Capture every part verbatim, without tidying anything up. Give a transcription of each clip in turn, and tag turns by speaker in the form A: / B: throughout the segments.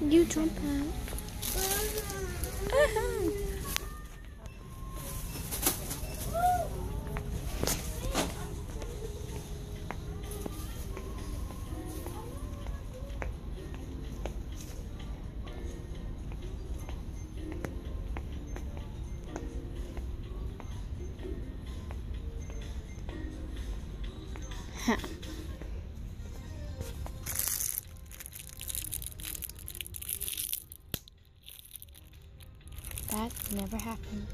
A: You jump out. Uh-huh. Huh. That never happened.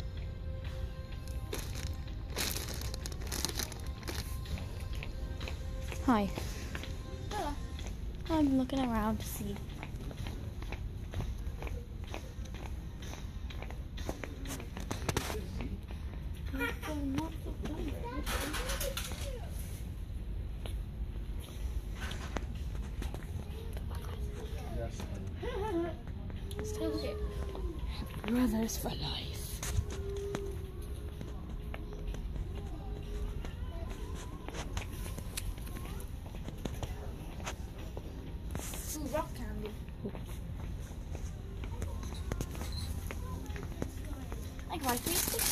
A: Hi.
B: Hello.
A: I'm looking around to see.
B: Okay.
A: Brothers for life.
B: Ooh, rock candy. I can buy three sticks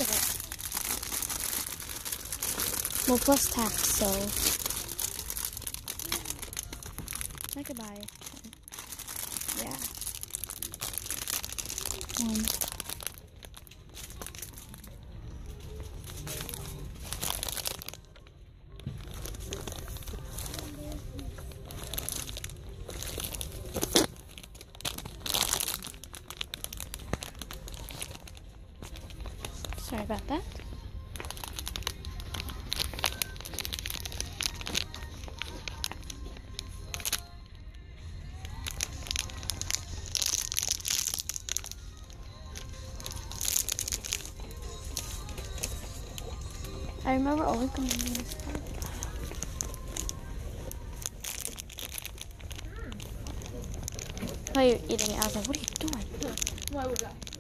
B: of
A: Well, plus tax, so I could buy it. Yeah. Um, sorry about that. I remember always going to this park. While you're eating it, I was like, what are you doing?
B: Why would I?